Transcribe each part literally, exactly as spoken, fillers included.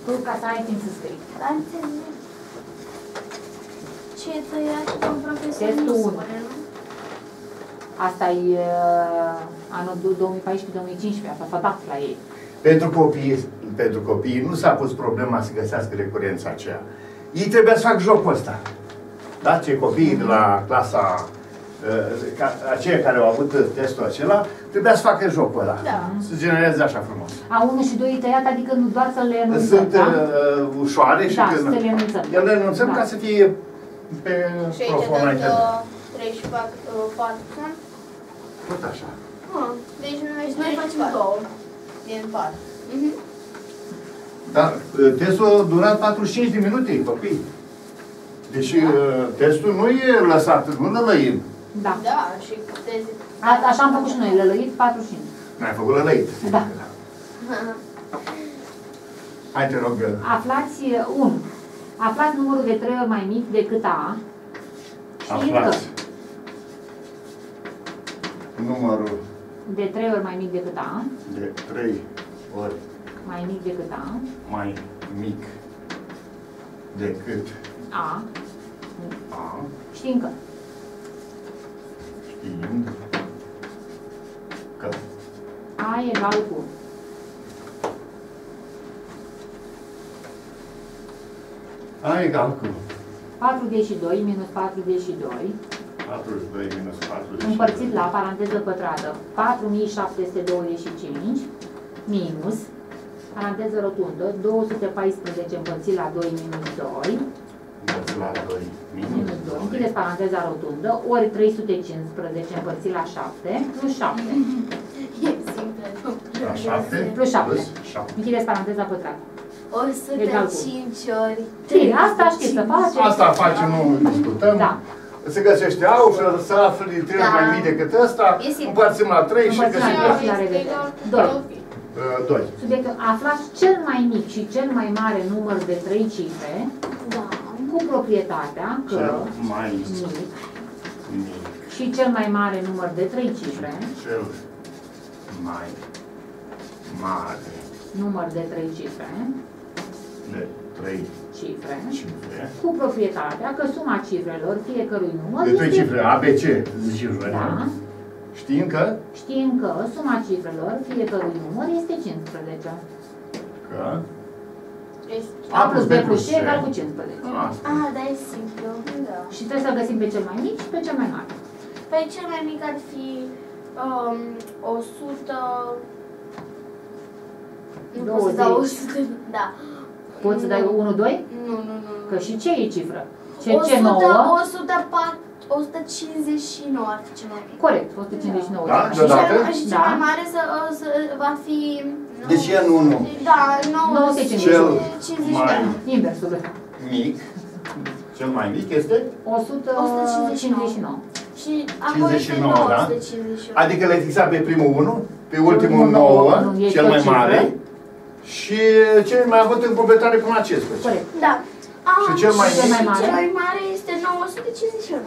Tu, ca să ai timp să scrii. Dar înțeleg. Ce e tăiat, domn profesor? Testul Nu unu. spune, nu? Asta e uh, anul două mii paisprezece două mii cincisprezece, asta s-a dat la ei. Pentru copii, pentru copii nu s-a pus problema să găsească recurența aceea. Ei trebuia să fac jocul ăsta. Da? Ce copiii de la clasa, uh, aceia care au avut testul acela, trebuia să facă jocul ăla. Da. Să genereze așa frumos. A unu și doi e tăiat, adică nu doar să le enunțăm, Sunt da? uh, ușoare și Da, când... să le enunțăm. Le enunțăm Da. ca să fie pe Și aici proformalitate. dăm treizeci și patru sunt? Tot așa. Ah, deci nu mergi noi facem două din patru. Mhm. Dar uh, testul a durat patruzeci și cinci de minute, copii. Deci uh, testul nu e lăsat, nu lălăim. Da. Da, și teze. A, așa am făcut și noi, lălăit patruzeci și cinci. N-ai făcut lălăit. Da. Hai, te rog. Aflați unu. Aflați numărul de trei ori mai mic decât A. Știind că Aflați numărul de trei ori mai mic decât A, de trei ori mai mic decât A, mai mic decât A, A, știind că știind că A egal cu A egal cu patruzeci și doi minus patruzeci și doi patruzeci și doi minus patruzeci și doi împărțit la paranteză pătrată patru mii șapte sute douăzeci și cinci minus paranteză rotundă două sute paisprezece împărțit la doi minus doi împărțit la doi minus minus doi, doi închideți paranteza rotundă, ori trei sute cincisprezece împărțit la șapte plus șapte E simplă, nu? la șapte plus șapte. plus șapte. Închideți paranteza pătrată. o sută cinci ori. Bine, asta știți să faceți. Asta facem, nu discutăm. Da. Se găsește A și să afli trei Da. mai mic decât ăsta, E simplu. împărțim la trei și Împărțim găsim la ăsta. trei. La revedere. Doi. Uh, doi. Subiectul, aflați cel mai mic și cel mai mare număr de trei cifre Da. cu proprietatea că Cel mai mic mic, și cel mai mare număr de trei cifre, cel mai mare număr de trei cifre, de trei cifre, cifre, cu proprietatea că suma cifrelor fiecărui număr de trei este- cifre, A, B, C, cifre, Da. știm că, Știm că suma cifrelor fiecărui număr este cincisprezece. că A plus B plus C egal cu cincisprezece. asta. Ah, da, e simplu. Da. Și trebuie să găsim pe cel mai mic și pe cel mai mare. Păi cel mai mic ar fi um, o sută... Nu pot să dau o sută... Da. Poți să dai unu, doi? Nu, nu, nu. Că și ce e cifră? Ce, o ce sută, nouă? o sută patru, o sută cincizeci și nouă ar fi cel mai mic. Corect, o sută cincizeci și nouă. Da? Și Deodată? cel, și cel Da. mai mare să, o să va fi... Deci e în unu. Da, nouă sute Cel cincizeci și mai nouă. Inversul. mic, cel mai mic este o sută cincizeci și nouă. Și apoi cincizeci și este nouă, da? nouă sute cincizeci și nouă. Adică le-ai fixat pe primul unu, pe ultimul ultimul nouă, nouă, nu, e cel tot mai cifră. mare, și cel mai avut în completare cu acesta. Corect. Da. Ah, Și cel mai Cel mai și mare? cel mai mare este nouă sute cincizeci și unu.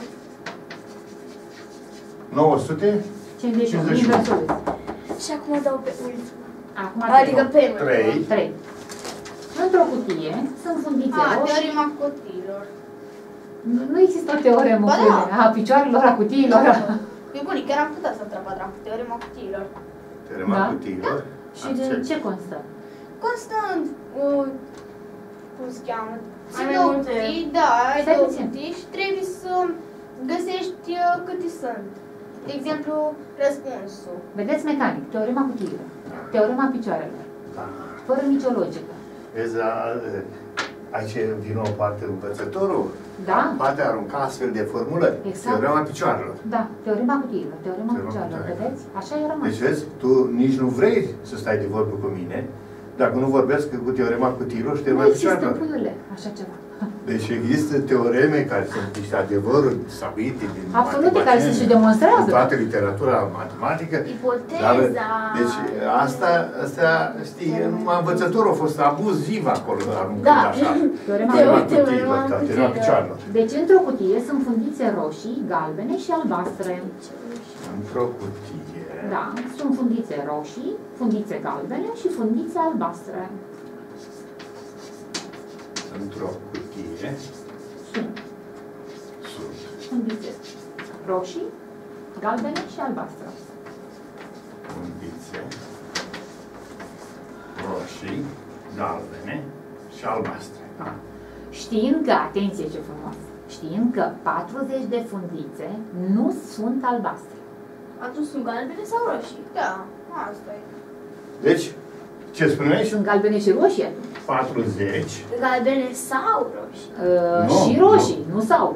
nouă sute cincizeci și unu. cincizeci și unu. Inversul. Și acum dau pe ultima. Acum Adică pe trei. trei. Într-o cutie sunt fundițe Ah, roșii. teorema copiilor. Nu, nu există o teoremă Ba cu da. ele. A picioarelor, a cutiilor. E bunic, chiar am putea să întreb dracu, teorema copiilor. Teorema Da. cutiilor. Și de ce constă? Constant, uh, cum se cheamă? Ai Ai mai două multe. cutii, da, ai Stai două puțin. cutii și trebuie să găsești uh, câte sunt. De exemplu, răspunsul. Vedeți mecanic, teorema cutiilor, teorema picioarelor, Da. fără nicio logică. Vezi, a- aici vine o parte învățătorul, Da? poate arunca astfel de formulări. Exact. Teorema picioarelor. Da, teorema cutiilor, teorema Teorema picioarelor, picioarelor. vedeți? Așa e rămas. Deci vezi, tu nici nu vrei să stai de vorbă cu mine, dacă nu vorbesc cu teorema cutiilor și Nu teorema există, picioarelor. puiule, așa ceva. Deci există teoreme care sunt niște adevăruri stabilite din Absolut, care matematicieni, se și demonstrează. în toată literatura matematică. Ipoteza. Deci asta, asta, știi, numai învățătorul a fost abuziv acolo, aruncând Da. așa. Teorema Teorema Teorema cutiilor, da, teorema picioarelor. Deci, într-o cutie sunt fundițe roșii, galbene și albastre. Într-o cutie. Da, sunt fundițe roșii, fundițe galbene și fundițe albastre. într-o cutie Sunt sunt fundițe roșii, galbene și albastre. fundițe roșii, galbene și albastre. Da. Știind că, atenție ce frumos, știind că patruzeci de fundițe nu sunt albastre. Atunci sunt galbene sau roșii? Da, asta e. Deci, ce spuneai? Sunt galbene și roșii atunci. patruzeci. Galbene sau roșii? Uh, Nu, și roșii, nu sau.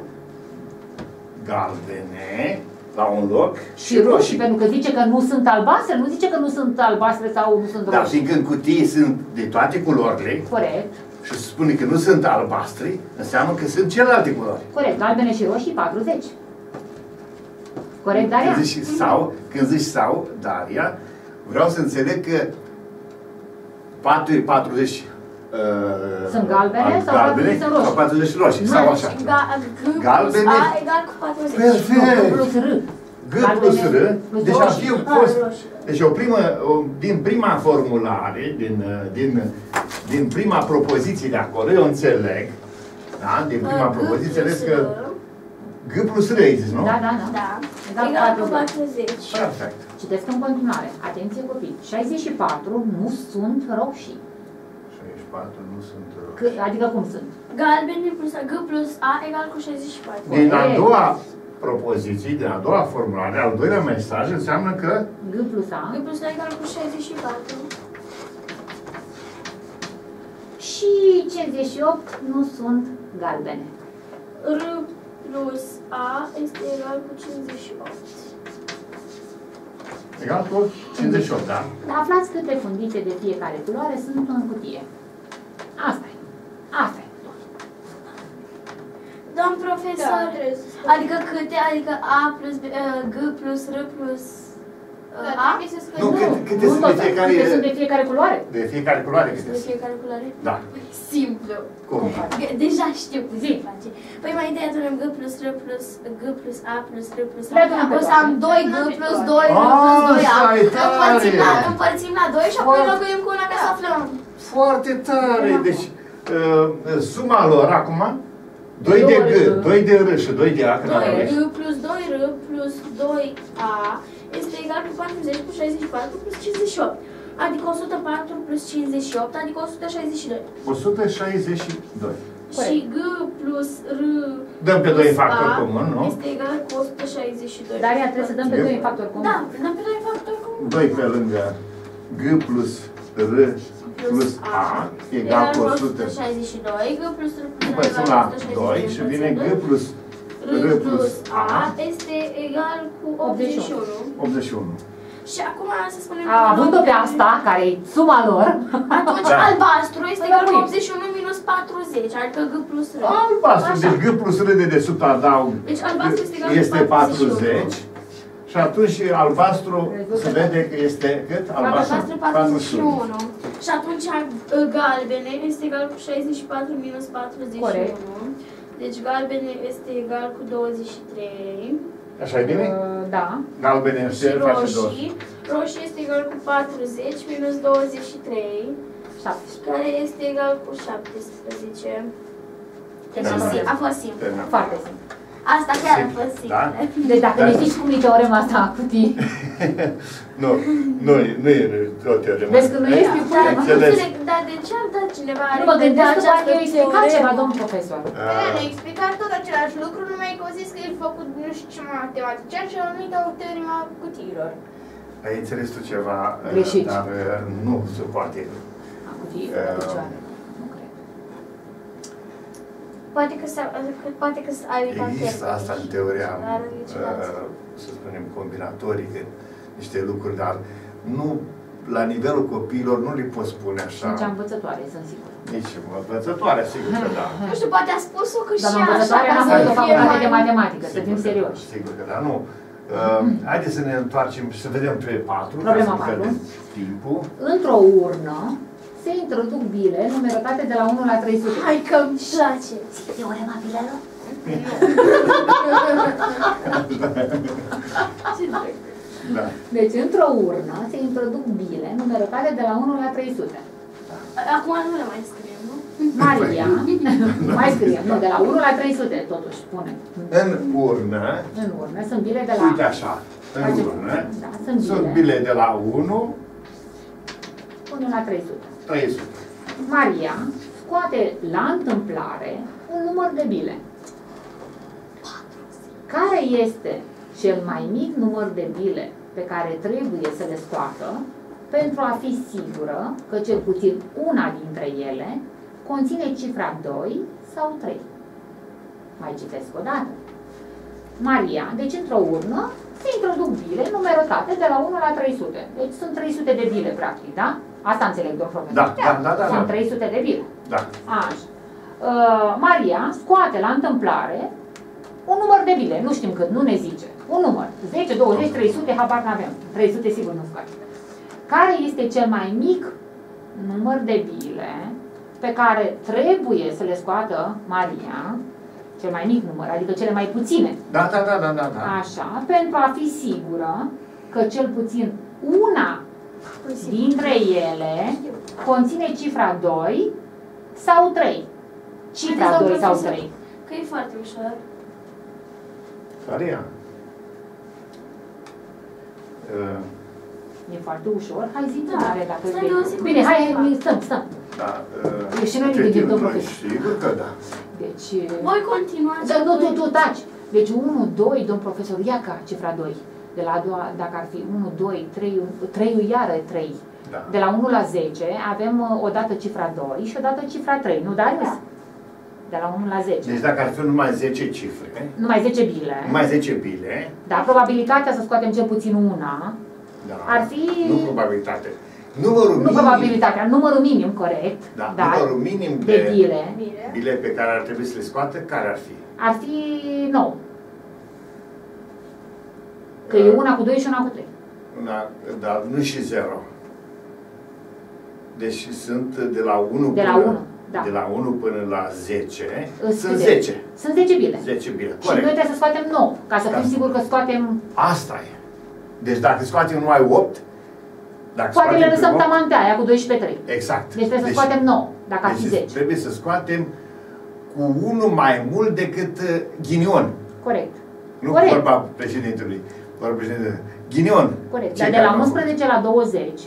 Galbene la un loc Și roșii, pentru că zice că nu sunt albastre, nu zice că nu sunt albastre sau nu sunt Dar roșii. fiindcă în cutii sunt de toate culorile Corect, și se spune că nu sunt albastre, înseamnă că sunt celelalte culori. corect. Galbene și roșii, patruzeci. Corect, Daria? Când zici sau, când zici sau, Daria, vreau să înțeleg că patruzeci uh, Sunt galbene sau galbene patruzeci sunt roșii? sau patruzeci roșii, sau așa. Ga, G plus Galbene. A egal cu patruzeci. Perfect. Nu, plus R. G plus R, plus deci ar roșii. fi Ah, fost, roșii. deci o primă, o, din prima formulare, din, din, din prima propoziție de acolo, eu înțeleg, da, din prima G propoziție, plus înțeles că R. G plus R ai zis, nu? Da, da, da. Da. Egal cu Egal cu patruzeci. patruzeci. Perfect. Citesc în continuare. Atenție copii. șaizeci și patru nu sunt roșii. șaizeci și patru nu sunt roșii. Că, adică cum sunt? Galbene plus A, G plus A egal cu șaizeci și patru. Din a Corect. doua propoziție, din a doua formulare, al doilea mesaj, înseamnă că G plus A. G plus A egal cu șaizeci și patru. Și cincizeci și opt nu sunt galbene. R plus A este egal cu cincizeci și opt. egal cu cincizeci și opt, da? Dar aflați câte fundițe de fiecare culoare sunt în cutie. Asta e. Asta e. Doamn profesor, Da, trebuie să spun. adică câte? Adică A plus B, uh, G plus R plus uh, Da, A? trebuie să spun. Nu, Nu, cât- câte nu sunt tot, de fiecare- câte sunt de fiecare culoare. De fiecare culoare câte De sunt. fiecare culoare? Da. Simplu. Cum? G- Deja știu cum se Zi. face. Păi mai întâi adunăm G plus R plus G plus A plus R plus Le A. adunăm pe O să toate. am doi G plus doi R Ah, plus doi A. așa e Împărțim la, tare. împărțim la doi și apoi Foarte- înlocuim cu una ca să aflăm. Foarte tare! Deci, uh, suma lor acum, doi de G, doi de R și doi de A, când doi aveți. G plus doi R plus doi A este egal cu patruzeci plus șaizeci și patru plus cincizeci și opt. Adică o sută patru plus cincizeci și opt, adică o sută șaizeci și doi. o sută șaizeci și doi. Și G plus R Dăm pe doi plus factori A comun, nu? este egal cu o sută șaizeci și doi. Daria, trebuie să dăm pe doi factori comuni. Da, dăm pe doi factori comuni. doi pe lângă G plus R plus A egal cu o sută. șaizeci și doi. G plus R plus A Împărțim egal la cu o sută doi șaizeci și și doi. vine G plus R plus A este egal cu optzeci și unu. optzeci și unu. Și acum să spunem... A, având-o pe asta, care e suma lor, Atunci Da. albastru este egal cu Înlocuim. optzeci și unu minus patruzeci, adică G plus R. Albastru, Așa. deci G plus R de desubt adaug Deci albastru este egal cu este patruzeci. Și atunci albastru se vede că este cât? Albastru patruzeci și unu. Și atunci uh, galbene este egal cu șaizeci și patru minus patruzeci și unu. Corect. Deci galbene este egal cu douăzeci și trei. Așa e bine? uh, da, Galbene Și se face două. roșii. Roșii este egal cu patruzeci minus douăzeci și trei. șaptesprezece. Care este egal cu șaptesprezece. Terminăm. A fost simplu. Terminăm. Foarte simplu. Asta chiar a Simplu, fost simplu. da? Deci dacă Da. ne știți cum e teorema asta a cutii, Nu, nu, e- nu e o teoremă. Vezi că nu este Dar problema. nu Înțeles. înțeleg, dar de ce ar da cineva nu mă gândesc că această poate eu explicat teoremă? ceva, domn profesor. Da, ne-a explicat tot același lucru, numai că au zis că e făcut nu știu ce matematician și au numit o teorema cutiilor. Ai înțeles tu ceva, uh, Greșit. dar uh, nu se poate. A cutii, Uh, la picioare. Nu cred. Poate că s-a, poate că ai uitat Există el. asta în teoria, Dar niciodată. uh, să spunem, combinatorică, niște lucruri, dar nu, la nivelul copiilor nu le poți spune așa. Sunt cea învățătoare, sunt sigur. Nici învățătoare, sigur că da. Nu știu, poate a spus-o că și Doamna așa, învățătoare ca n-a să făcut o fie facultate mai... de matematică, să fim Sigur că serioși. da, sigur că da, nu. Uh, haideți să ne întoarcem și să vedem pe patru, ca Problema să patru. vedem timpul. Într-o urnă se introduc bile numerotate de la unu la trei sute. Hai că îmi place. Teorema bilelor? Ce drăguț. Da. Deci, într-o urnă se introduc bile numerotate de la unu la trei sute. Acum nu le mai scriem, nu? Maria, mai scriem, nu, de la unu la trei sute, totuși, spune. În urnă, În urnă, sunt bile de la... uite așa, în Face- urnă, Da, sunt bile, sunt bile de la unu, până la trei sute. trei sute. Maria scoate la întâmplare un număr de bile. Care este cel mai mic număr de bile pe care trebuie să le scoată pentru a fi sigură că cel puțin una dintre ele conține cifra doi sau trei? Mai citesc o dată. Maria, deci într-o urnă se introduc bile numerotate de la unu la trei sute. Deci sunt trei sute de bile, practic, da? Asta înțeleg, domn profesor. Da, da, da, da, Sunt da. trei sute de bile. Da. Așa. Uh, Maria scoate la întâmplare un număr de bile, nu știm cât, nu ne zice. Un număr, zece, douăzeci, trei sute, habar n-avem. trei sute sigur nu scoate. Care este cel mai mic număr de bile pe care trebuie să le scoată Maria, cel mai mic număr, adică cele mai puține, Da, da, da, da, da, da. așa, pentru a fi sigură că cel puțin una dintre ele conține cifra doi sau trei. Cifra Haideți, doi domn sau profesor, trei. Că e foarte ușor. Care e? Uh, E foarte ușor. Hai zi tu, Da. Mare, dacă Stai, vrei. eu sigur Bine, că hai, ceva. hai, stăm, stăm. Da. uh, E și noi ne ce gândim, timp domn noi? profesor. Sigur că da. Deci... Voi continuați. Da, nu, tu, apoi. tu, taci. Deci unu, doi, domn profesor, ia ca cifra doi. De la a doua, dacă ar fi unu, doi, trei, trei iară trei. Da. De la unu la zece avem uh, odată cifra doi și odată cifra trei, nu, Darius? De la unu la zece. Deci dacă ar fi numai zece cifre, Numai zece bile. numai zece bile, Da, probabilitatea să scoatem cel puțin una da, ar fi... nu probabilitate. Numărul Nu minim, probabilitatea, numărul minim, corect. da, dar numărul minim de de bile Bine. bile pe care ar trebui să le scoată, care ar fi? ar fi nouă. Că e una cu doi și una cu trei. Una, dar nu și zero. Deci sunt de la unu De la până, unu, da. de la unu până la zece, Îți sunt zece. zece. Sunt zece bile. zece bile, Și noi corect. trebuie să scoatem nouă, ca să Da. fim siguri că scoatem... Asta e. Deci dacă scoatem numai opt, dacă Poate le scoatem lăsăm opt, tamantea aia cu doisprezece trei. exact. Deci trebuie să scoatem nouă, dacă ar fi deci zece. trebuie să scoatem cu unul mai mult decât uh, ghinion. Corect. Nu Corect. vorba președintelui, vorba președintelui. Ghinion. Corect. Cei Dar de care la au făcut. unsprezece la douăzeci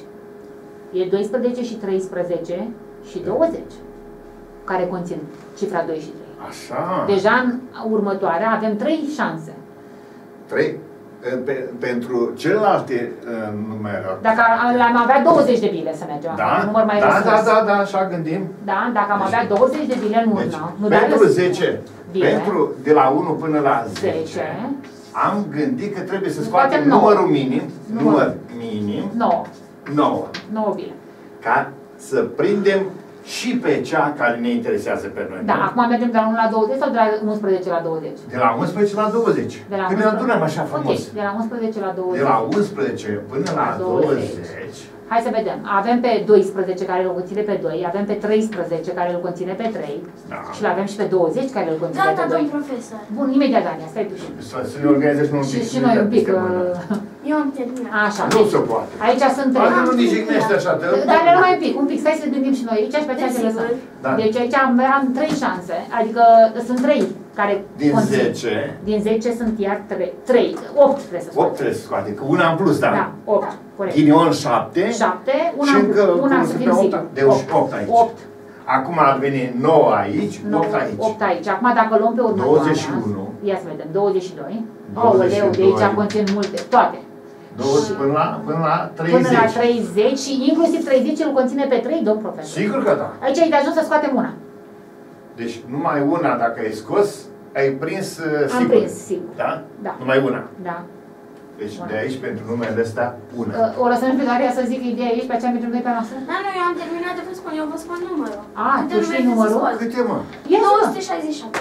e doisprezece și treisprezece și douăzeci care conțin cifra doi și trei. Așa. Deja în următoarea avem trei șanse. Trei. Uh, Pe, pentru celelalte uh, numere. Dacă ar- am avea douăzeci de bile să mergem, Da, un număr mai da, restrâns. da, da, da, așa gândim. Da, dacă am avea douăzeci de bile în Deci, urnă, nu pentru dar zece, bile, pentru de la unu până la zece, zece, am gândit că trebuie să Scoatem scoatem nouă. numărul minim, Număr. număr minim, nouă, nouă, nouă bile. ca să prindem și pe cea care ne interesează pe noi. Da, nu? acum mergem de la unu la douăzeci sau de la unsprezece la douăzeci? De la unsprezece la douăzeci. De la Când ne adunăm așa frumos. Ok, de la unsprezece la douăzeci. De la unsprezece până la La douăzeci. douăzeci. Hai să vedem. Avem pe doisprezece care îl conține pe doi, avem pe treisprezece care îl conține pe trei Da. și îl avem și pe douăzeci care îl conține Gata, pe doi. domn profesor. Bun, imediat, Dania, stai tu și Să, să ne organizăm un și, pic. și noi un pic. Suntem în- uh, Eu am terminat. Așa, Nu deci, se poate. aici sunt trei. Poate nu ne jignește așa, te Dar numai un pic, un pic, stai să gândim și noi aici și pe aceea să Desigur. lăsăm. Da. Deci aici am, am trei șanse, adică sunt trei care Din conțin. zece, Din zece sunt iar trei, trei, opt trebuie să opt scoatem. trebuie să scoate, că una în plus, da. Da, opt, corect. Ghinion șapte. șapte, una, Și încă una cum să se fim dă opt, siguri. deci opt aici. opt, Acum ar veni nouă aici, opt aici. opt aici. Acum dacă luăm pe următoarea, douăzeci și unu. ia să vedem, douăzeci și doi. douăzeci și Aoleu, de doi. aici conțin multe, toate. douăzeci până la, până la treizeci. Până la treizeci și inclusiv treizeci îl conține pe trei, domn profesor. Sigur că da. Aici e de ajuns să scoatem una. Deci numai una dacă ai scos, ai prins uh, Am sigur. prins, sigur. Da? Da. Numai una. Da. Deci Una. de aici pentru numele ăsta, una. Uh, O lăsăm pe Daria să zic ideea aici, pe aceea mergem noi pe a noastră? Da, nu, eu am terminat de vă spun, eu vă spun numărul. A, Câte tu știi numere numărul? să scoți? Câte mă? Ia două să sute șaizeci și șapte.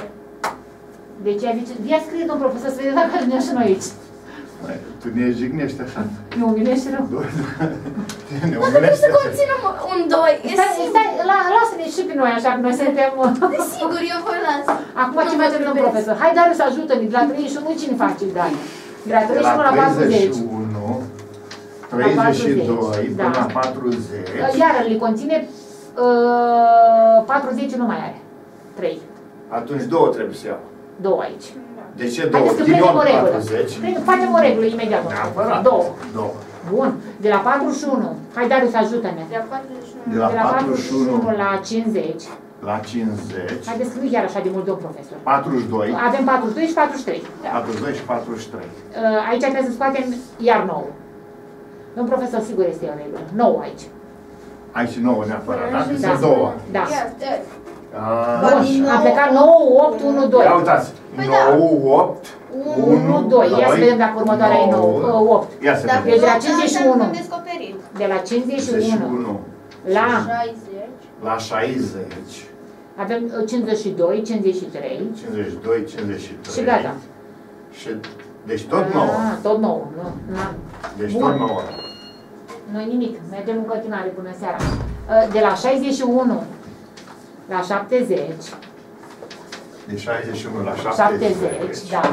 Deci ea zice, ia scrie domn profesor să vedem dacă ne și noi aici. Mai, tu ne jignești așa. Nu umilești rău. Ne Dar trebuie umilești să așa. conțină un doi, e Stai, sigur. stai, la, lasă-ne și pe noi așa, că noi suntem... Desigur, eu vă las. Acum Nu ce vă facem, domn grăbesc. profesor? Hai, Darius, ajută-ne, de la treizeci și unu cine face, Dani? De la De treizeci și unu la la treizeci patruzeci. și unu, treizeci și doi da. până la patruzeci. Iar le conține Uh, patruzeci nu mai are. trei. Atunci două trebuie să iau. două aici. De ce două? Haideți că Ghinion prindem o regulă. patruzeci. Prindem- Facem o regulă imediat. Neapărat. două. Două. Bun. De la patruzeci și unu. Hai, Darius, ajută-ne. De la patruzeci și unu. De la De la patruzeci și unu la cincizeci. la cincizeci. Haideți că nu chiar așa de mult, domn profesor. patruzeci și doi. Avem patruzeci și doi și patruzeci și trei. patruzeci și doi și patruzeci și trei. Uh, Aici trebuie să scoatem iar nouă. Domn profesor, sigur este o regulă. nouă aici. Aici nouă neapărat, da? Da. Sunt două. Da. Este. Bun. Am plecat nouă, opt, unu, doi. Ia uitați. Păi da. nouă, opt, unu, doi. Ia să vedem dacă următoarea e nouă. Uh, opt. Ia să Dacă vedem. Deci de la nu, cincizeci și înseamnă unu. că am descoperit. De la cincizeci și cincizeci și unu unu la șaizeci. la șaizeci. avem uh, cincizeci și doi, cincizeci și trei cincizeci și doi, cincizeci și trei. și gata. Și, deci tot nouă. Ah, tot nouă. Nu, n-am. Deci Bun. tot nouă. Noi nimic, mergem în continuare până seara. Uh, De la șaizeci și unu la șaptezeci, De șaizeci și unu la șaptezeci, șaptezeci. da.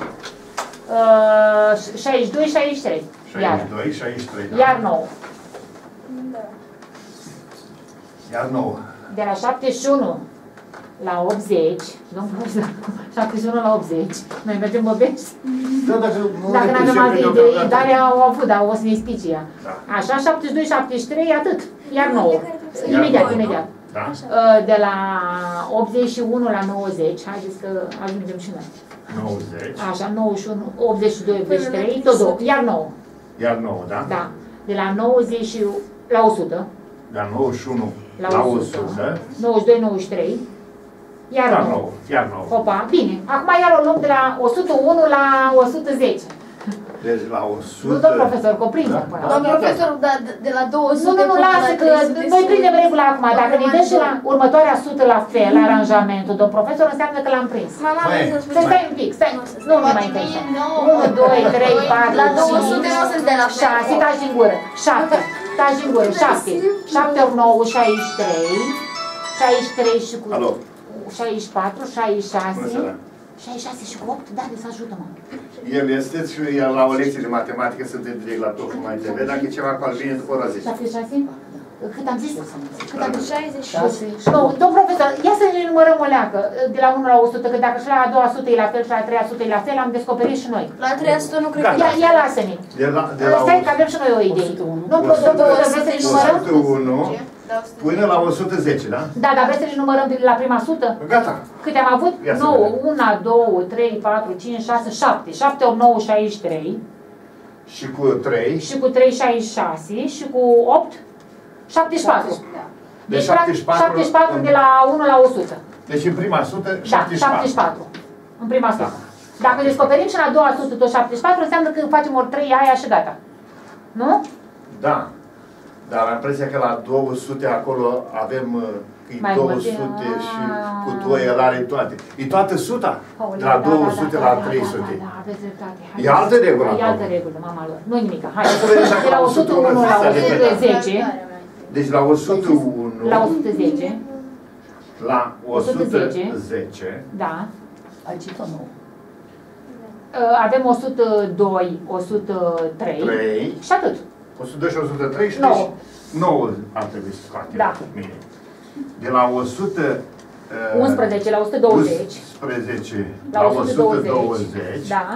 Uh, șaizeci și doi, șaizeci și trei. Iar, șaizeci și doi, șaizeci și trei. da. iar nouă. Da. Iar nouă. De la șaptezeci și unu la optzeci, domnul profesor, șaptezeci și unu la optzeci, noi mergem băbești. Da, dacă nu Dacă nu avem alte idei, dar au avut, dar o să ne spice ea. Da. Așa, șaptezeci și doi, șaptezeci și trei, atât. Iar nouă. Iar Imediat, nouă. imediat. Da? Uh, De la optzeci și unu la nouăzeci, haideți că ajungem și noi. nouăzeci. Așa, nouăzeci și unu, optzeci și doi, optzeci și trei, tot două, iar nouă. Iar nouă, da? Da. De la nouăzeci la o sută, De la nouăzeci și unu la la o o sută, sută. nouăzeci și doi, nouăzeci și trei, iar Iar nouă. nouă. Iar nouă. Opa, bine. Acum iar o luăm de la o sută unu la o sută zece. Deci la o Nu, sută. domn profesor, că o prindem Da. până la Domnul profesor, da, de, de la două Nu, sute nu, nu, până lasă, la că trei sute noi sunt- prindem regula acum. Dacă ne dă și la următoarea sută la fel, la aranjamentul, domn profesor, înseamnă că l-am prins. Mama, Măi, vrei să Să spui? stai un pic, stai. Nu, nu mai interesa. nouă, unu, doi, trei, patru, La două cinci, sute nu sunt de la fel. șase, taci din gură. șapte, taci din gură. șapte. șapte ori nouă, șaizeci și trei. șaizeci și trei și cu Alo. șaizeci și patru, șaizeci și șase. Bună seara. șaizeci și șase și cu opt, da, de să ajută-mă. El este și el la o lecție de matematică, suntem direct la Tofu Mai T V. Dacă e ceva cu al vine după ora zece. șaptezeci și șase? Cât am zis? Cât am zis? șaizeci și șase. Nu, domn profesor, ia să ne numărăm o leacă de la unu la o sută, că dacă și la a doua sută e la fel și la a treia sută e la fel, am descoperit și noi. La trei sute nu cred Da. că... Ia, ia lasă-ne. De la, de la Stai că avem și noi o idee. Nu, o sută, domn profesor, vreți să ne numărăm? o sută unu până la o sută zece, da? Da, dar vreți să ne numărăm de la prima sută? Gata. Câte am avut? Ia să nouă, vedem. unu, doi, trei, patru, cinci, șase, șapte. șapte ori nouă, șaizeci și trei. Și cu trei. Și cu trei, șaizeci și șase. Și cu opt, șaptezeci și patru. Deci Deci șaptezeci și patru. șaptezeci și patru de la unu la o sută. Deci în prima sută, Da, șaptezeci și patru. șaptezeci și patru. În prima sută. Dacă descoperim și la a doua sută tot șaptezeci și patru, înseamnă că facem ori trei aia și gata. Nu? Da. Dar am impresia că la două sute acolo avem uh, că e Mai două multe. sute și Ah. cu doi el are toate. E toată suta? Aoleu, De la da, două da, sute da, la da, trei da, sute. Da, da, aveți dreptate. E Haideți. altă regulă E altă acum. regulă, mama lor. Nu nimic. Hai. Hai să vedem dacă De la la o sută unu la s-a o sută repetat. zece. Deci la o sută unu, La o sută zece. la o sută o sută zece. zece, Da. Ai citit-o nou. Uh, Avem o sută doi, o sută trei. trei, Și atât. o sută doi și o sută trei și nouă. nouă ar trebui să scoatem. Da. Bine. De la o sută unsprezece la o sută douăzeci. unsprezece La o sută douăzeci. Da.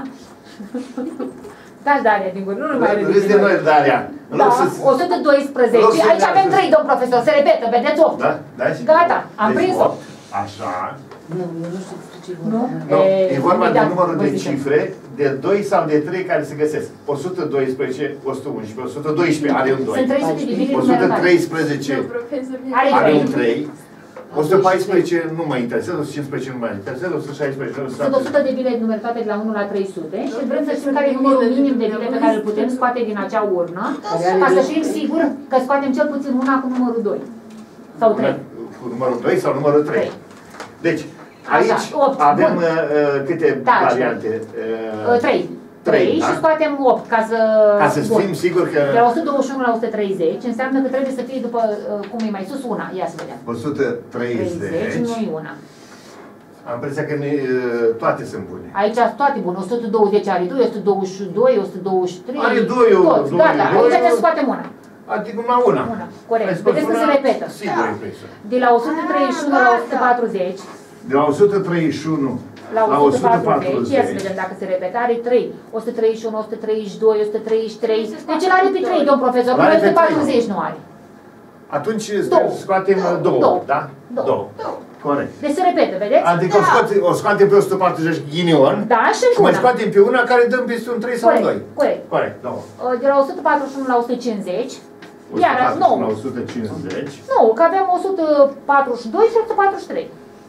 Da, Daria, din gură, nu mai râdeți Râzi de noi, Daria. În Da, loc să... o sută doisprezece. în loc să Aici avem meargă- trei, domn profesor, se repetă, vedeți opt. Da? Da? Gata, am Deci prins-o. opt. Așa. Nu, eu nu știu despre ce Nu? vorba. Nu, E, e vorba de imediat numărul vă de zicem. cifre, de doi sau de trei care se găsesc. o sută doisprezece, o sută unsprezece, o sută doisprezece are un Sunt doi. trei sute de bine o sută numerate. treisprezece Are are trei. un trei. o sută paisprezece nu mă interesează, o sută cincisprezece nu mă interesează, o sută șaisprezece nu mă Sunt o sută de bile numerate de la unu la trei sute și vrem să știm care e numărul minim de bile pe care îl putem scoate din acea urnă, ca să fim siguri că scoatem cel puțin una cu numărul doi. Sau trei. Cu numărul doi sau numărul trei. Trei. Deci, Așa, aici opt, avem bun. uh, uh, câte Da, variante? Uh, Uh, Trei. Trei, Trei da? și scoatem opt ca să... Ca să bun. fim siguri că De la o sută douăzeci și unu la o sută treizeci înseamnă că trebuie să fie după, uh, cum e mai sus, una. Ia să vedem. o sută treizeci, treizeci, nu e una. am impresia că ne, uh, toate sunt bune. Aici sunt toate bune. o sută douăzeci are doi, o sută douăzeci și doi, o sută douăzeci și trei. Are doi, Toți, doi, gata. doi. Aici trebuie să scoatem una. Adică la una. Una, corect. Ai scos Vedeți că una, se repetă. Sigur e presă. De la o sută treizeci și unu la o sută patruzeci, De la o sută treizeci și unu la la o sută patruzeci, ia să o sută patruzeci. vedem dacă se repetă, are trei. o sută treizeci și unu, o sută treizeci și doi, o sută treizeci și trei. Deci el are pe trei, domn profesor, L-are numai pe o sută patruzeci nu are. Atunci Două. scoatem două, Două. da? Două. Corect. Deci se repetă, vedeți? Adică o, scoate, o scoatem pe o sută patruzeci ghinion Da, și și încă mai una. scoatem pe una care dăm peste un trei sau un Corect, doi. corect. Corect, două. De la o sută patruzeci și unu la o sută cincizeci, iar o sută patruzeci la nouă. o sută cincizeci. Nu, că avem o sută patruzeci și doi și o sută patruzeci și trei.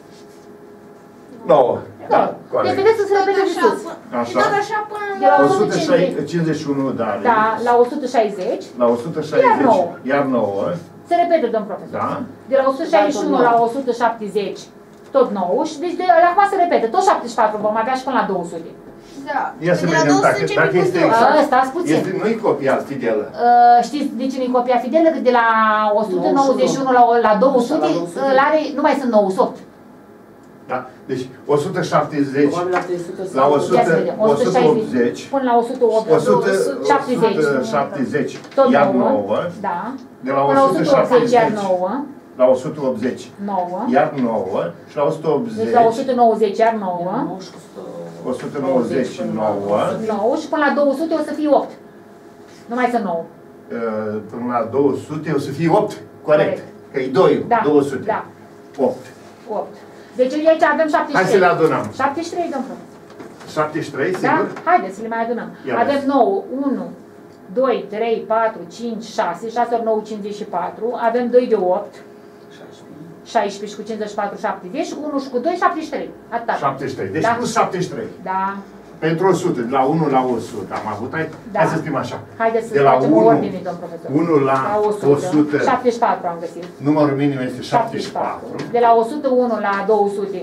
nouă. Da, Deci corect. vedeți să se repete de sus. Așa. Tot așa până De la la... o sută cincizeci și unu, da. Da, la o sută șaizeci, La o sută șaizeci, Iar nouă. iar nouă. se repete, domn profesor. Da. De la o sută șaizeci și unu la o sută șaptezeci, tot nouă. Și deci de la acum se repete, tot șaptezeci și patru vom avea și până la două sute. Da. Ia să De la vedem două sute dacă, începe dacă cu este două. exact. A, stați puțin. Este, nu-i copia fidelă. Uh, știți de ce nu-i copia fidelă? Că de la o sută nouăzeci și unu la, la două sute, La două sute. îl are, nu mai sunt nouăzeci și opt. Da? Deci o sută șaptezeci Probabil la trei sute la Ia o sută, să vedem, o sută optzeci, până la o sută o sută șaptezeci. șaptezeci, Tot iar nouă. nouă, Da. de la Până la o o sută sută optzeci iar șaptezeci nouă. la o sută optzeci, nouă. iar nouă, și la o sută Deci la o optzeci, sută nouăzeci iar nouă. o sută nouăzeci și nouă, nouă și până la două sute o să fie opt. Nu mai sunt nouă. uh, până la două sute o să fie opt, corect, Corect. că e doi, Da. două sute, Da. opt. opt. Deci aici avem șaptezeci Hai și să trei. le adunăm. șaptezeci și trei, domn profesor. șaptezeci și trei, Da? sigur? Haideți să le mai adunăm. Ia Avem vezi. nouă, unu, doi, trei, patru, cinci, șase, șase ori nouă, cincizeci și patru, avem doi de opt, șaisprezece și cu cincizeci și patru, șaptezeci, unu și cu doi, șaptezeci și trei. Atât. șaptezeci și trei, deci Da. plus șaptezeci și trei. Da. Pentru o sută, de la unu la o sută am avut, hai, Da. hai să scriem așa. Haideți să De la facem o unu, ordine, domn profesor. unu la o o sută, șaptezeci și patru am găsit. numărul minim este șaptezeci și patru. De la o sută unu la două sute,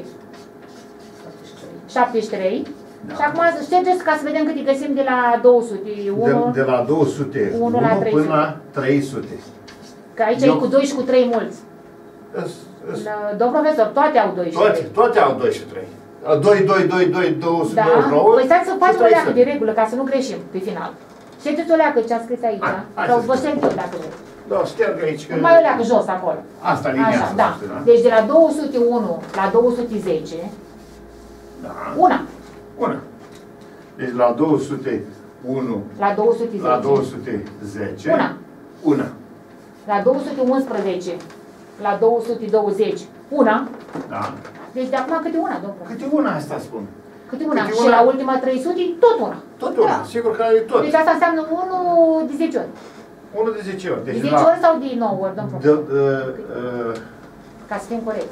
șaptezeci și trei. Da. Și acum ștergeți ca să vedem cât îi găsim de la două sute. De, unu, de la două sute unu unu la trei până sute. la trei sute. că aici Eu- e cu doi și cu trei mulți. Îs- îs- La- Domn profesor, toate au doi și Toate, trei. toate au doi și trei. doi, doi, doi, doi, două sute nouăzeci și Da? nouă Păi stați să și facem o trei leacă sute. de regulă, ca să nu greșim pe final. Ștergeți o leacă ce am scris aici, Hai, hai sau să vă scriem. șterg eu dacă vreți. Da, șterg aici că... Mai o leacă jos acolo. Asta, linia Așa, asta. da. știi, da? Deci de la două sute unu la două sute zece, Da. una. Una. Deci la două sute unu La două sute la două zece, sute zece. Una. Una. la două sute unsprezece, la două sute douăzeci, una. Da. Deci de acum câte una, domnule? Câte una asta spun? Câte una. câte Și una? la ultima trei sute, tot una. Tot una. Sigur că e tot. Deci asta înseamnă unu de zece ori. Unul de zece ori. De Deci zece la... ori sau de nouă ori, domnule? De, uh, uh, Ca să fim corecți.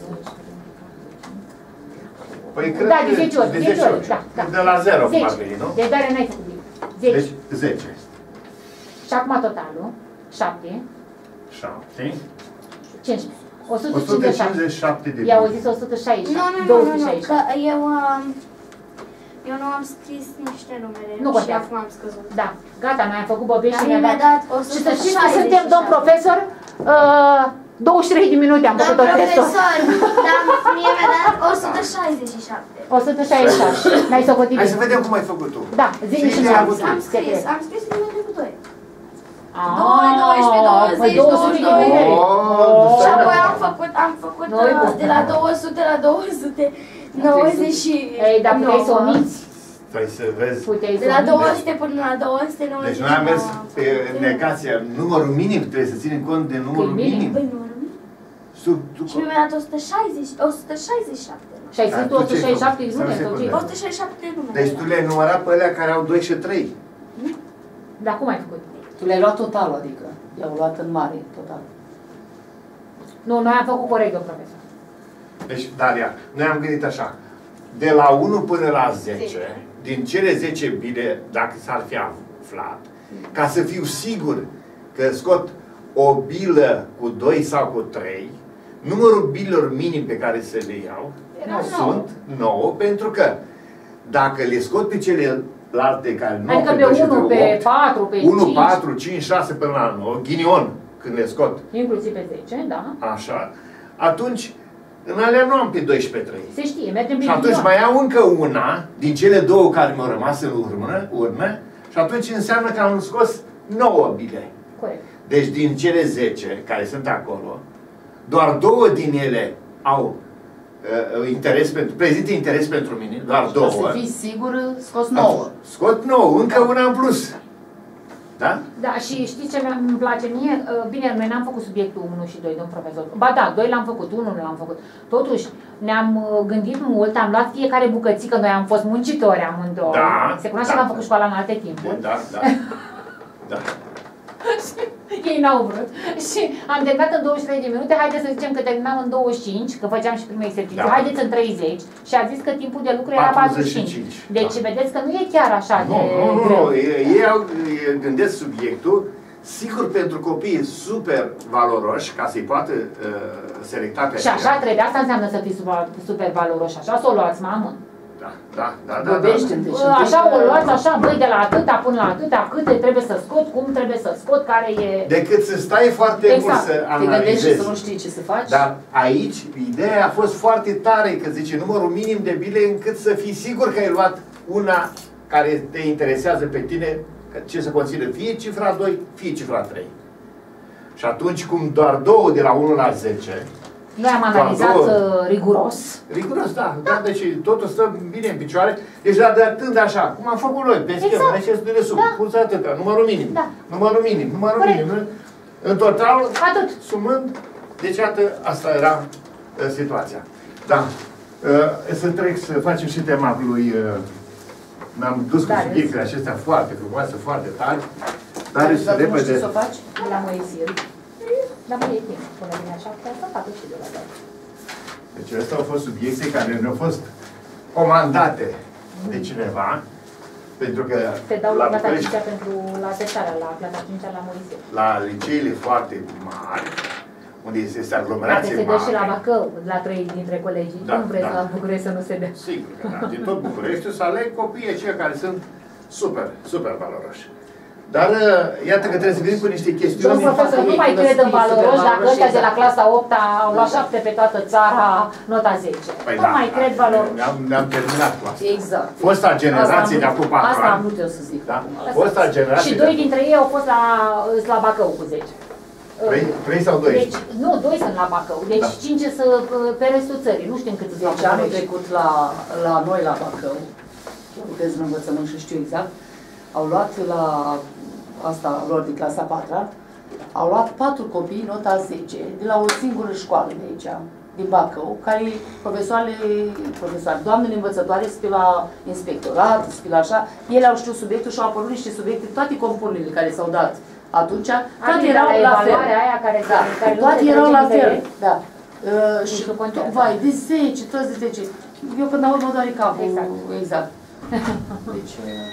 păi cred Da, că de zece ori, de zece zece ori, ori. da, da. De la zero, zece. parcă e, nu? Deci doar n-ai făcut bine. zece. Deci zece. Și acum totalul, șapte, șapte. cincisprezece. o o sută sută cincizeci și șapte. cincizeci și șapte de I-au bine. zis o sută șaizeci și Nu, șapte. nu, nu, două nu, sute nu, șaizeci și că șapte. eu, um, eu nu am scris niște numere Nu și contează. acum am scăzut. Da, gata, noi am făcut băbești și Dar mie ne-a mi-a dat. dat o Și sută să știți că șaizeci și suntem, domn șapte. profesor, uh, douăzeci și trei de minute am făcut Domn tot testul. profesor, dar mie mi-a dat o sută șaizeci și șapte. o sută șaizeci și șapte. N-ai socotit Hai să bine. vedem cum ai făcut tu. Da, zi-mi Și și ne-a mie. avut Am scris, Secret. am scris numele cu doi. Ah, doi, doisprezece, douăzeci, păi două sute de douăzeci și doi. numere. Oh, Și stai, apoi mă. am făcut, am făcut Noi uh, bun. de la două sute la două sute nouăzeci și Ei, dar puteai să nouă. omiți. Stai să vezi. Puteai să De la omiți. două sute până la două sute nouăzeci Deci și noi am mers nouă. pe negația, numărul minim, trebuie să ținem cont de numărul minim. minim. Păi numărul mic. Sub, tu, Și mi-a dat o sută șaizeci, o sută șaizeci și șapte. Și ai zis tu o sută șaizeci și șapte de numere sau ce? Da. o sută șaizeci și șapte de numere. deci tu le-ai numărat pe alea care au doi și trei. Dar cum ai făcut? Tu le-ai luat total, adică i-au luat în mare, total. Nu, noi am făcut corect, domn profesor. Deci, Daria, noi am gândit așa. De la unu până la zece, din cele zece bile, dacă s-ar fi aflat, ca să fiu sigur că scot o bilă cu doi sau cu trei, numărul bilelor minim pe care să le iau Era sunt nouă, pentru că dacă le scot pe celelalte care nu Adică au pe doi și unu, pe pe opt, patru, pe unu, cinci, patru, cinci, șase până la nouă, ghinion, când le scot inclusiv pe zece, da. așa, atunci în alea nu am pe doisprezece pe trei. Se știe, mergem Și pe atunci ghinion. mai iau încă una din cele două care mi-au rămas în urmă, urmă și atunci înseamnă că am scos nouă bile. Corect. Deci din cele zece care sunt acolo, doar două din ele au uh, interes pentru, prezintă interes pentru mine, doar două. Să fii sigur, scos nouă. Scot nouă, încă una în plus. Da? Da, și știți ce mi-mi place mie? Bine, noi n-am făcut subiectul unu și doi, domn profesor. Ba da, doi l-am făcut, unu nu l-am făcut. Totuși, ne-am gândit mult, am luat fiecare bucățică, noi am fost muncitori amândouă. Da, Se cunoaște da, că am făcut școala în alte timpuri. Da, da. Da. Ei n-au vrut. Și am terminat în douăzeci și trei de minute, haideți să zicem că terminam în douăzeci și cinci, că făceam și primul exercițiu, Da. haideți în treizeci și a zis că timpul de lucru era patruzeci și cinci. patruzeci și cinci. Deci Da. vedeți că nu e chiar așa Nu, de nu, nu, greu. nu. Ei au, gândesc subiectul, sigur pentru copii super valoroși, ca să-i poată uh, selecta pe Și așa aceea. trebuie, asta înseamnă să fii super, super valoroși, așa să o luați, mamă. Da, da, da, da, da. Găbește-te și Așa încă- o luați, așa, băi, de la atâta până la atâta, câte trebuie să scot, cum trebuie să scot, care e... Decât să stai foarte Exact. mult să Te gândești și analizezi. să nu știi ce să faci? Dar aici, ideea a fost foarte tare, că zice numărul minim de bile încât să fii sigur că ai luat una care te interesează pe tine, ce să conține fie cifra doi, fie cifra trei. Și atunci, cum doar două de la unu la zece, Noi am Doar analizat două. uh, riguros. riguros, da, da, deci totul stă bine în picioare, deci atând așa, cum am făcut noi, pe schemă, Exact. necesită de sub, Da. pus atâta, numărul minim, Da. numărul minim, numărul Corect. minim, în total, Atât. sumând, deci iată, asta era uh, situația. Da, uh, să trec să facem și tema lui, uh, mi-am dus cu Darius. subiectele acestea foarte frumoase, foarte tare, dar Dar să dacă nu știi repede. să o faci? La Moisie. La Moisie timp, până vine așa, că să facă și de la dată. Deci astea au fost subiecte care ne-au fost comandate de cineva, pentru că Te dau la la clasa București, cincea pentru la testarea, la clasa cincea la Moisie. la liceele foarte mari, unde este Dacă aglomerație se dă și la mare, Bacău, la trei dintre colegii, Da, cum vreți da. la București să nu se dea? sigur că da, din tot Bucureștiul să aleg copiii aceia care sunt super, super valoroși. Dar uh, iată că trebuie să venim cu niște chestiuni. Domnul profesor, nu mai cred în valoroși dacă ăștia de la clasa opta au luat șapte pe toată țara, nota zece. Păi Nu da, mai da, cred valoroși. Ne-am, ne-am terminat cu asta. Exact. Fosta generație de Asta am acum vrut- patru Asta am ani. vrut eu să zic. Da? acum. Fosta generație Și de- doi dintre ei au fost la, la Bacău cu zece. Trei, trei sau doi? Deci, nu, doi sunt la Bacău. Deci Da. cinci să pe restul țării. Nu știm cât sunt la Deci anul București. trecut la, la noi la Bacău, eu lucrez în învățământ și știu exact, au luat la asta lor de clasa a patra, au luat patru copii nota zece de la o singură școală de aici, din Bacău, care profesoarele, profesoare, doamnele învățătoare sunt pe la inspectorat, sunt pe la așa, ele au știut subiectul și au apărut niște subiecte, toate compunerile care s-au dat atunci, toate Adică erau la fel. evaluarea aia care, Da, care nu toate se erau trece la între fel, ele. da. Uh, și, Și contează. vai, de zece, toți de zece. Eu când aud mă doare capul, Exact. exact. Deci, uh,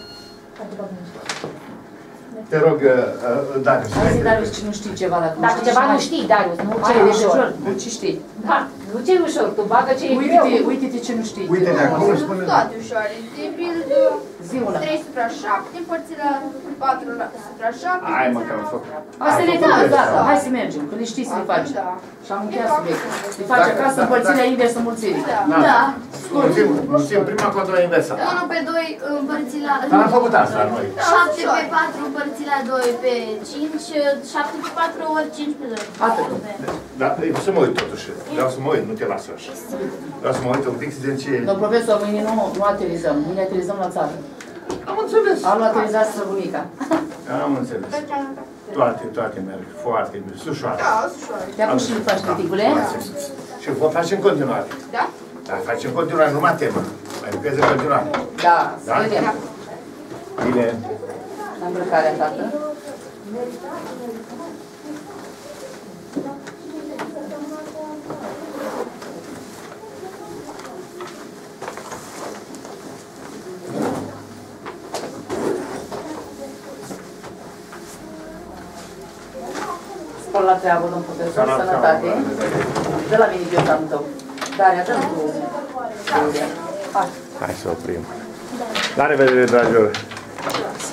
Te rog, uh, uh, Darius. hai zi, Darius, ce nu știi ceva, dacă nu Dacă știi ceva și nu mai- știi, Darius, nu ce Hai, e deci, ușor. ușor, nu ce știi. Da, nu ce e ușor, tu bagă ce e greu. Uite-te, uite-te ce nu știi. Uite de acolo spune. Toate ușoare. De pildă, Zi una. trei supra șapte împărțit la patru la supra șapte. Hai mă, împărțit că am la- făcut. Asta Am le făcut da, deja. gata, hai să mergem, că le știi să le faci. Da. Și am încheiat subiectul. Le faci Dacă- acasă da, împărțirea da. inversă mulțirii. Da. Da. Mulțim, mulțim, prima contra inversă. unu pe doi împărțit la... Dar am făcut asta noi. șapte pe patru împărțit la doi pe cinci, șapte pe patru ori cinci pe doi. Atât. Da, să mă uit totuși. Vreau să mă uit, nu te las eu așa. Vreau să mă uit un pic să vedem ce... Domnul profesor, mâine nu, nu aterizăm, mâine aterizăm la țară. Am înțeles. Am aterizat străbunica. Am înțeles. Toate, toate merg foarte bine. Sușoare. Da, ușoare. Te apuci și le faci, tăticule? Și vom face în continuare. Da? Da, facem în continuare, numai temă. Mai lucrez în continuare. Da, să Da? vedem. Bine. Îmbrăcarea, tată. Spor la treabă, domn profesor, La sănătate. treabă. De la mine biotanul tău. Daria, dă-mi tu. Hai. Hai să oprim. La revedere, dragilor!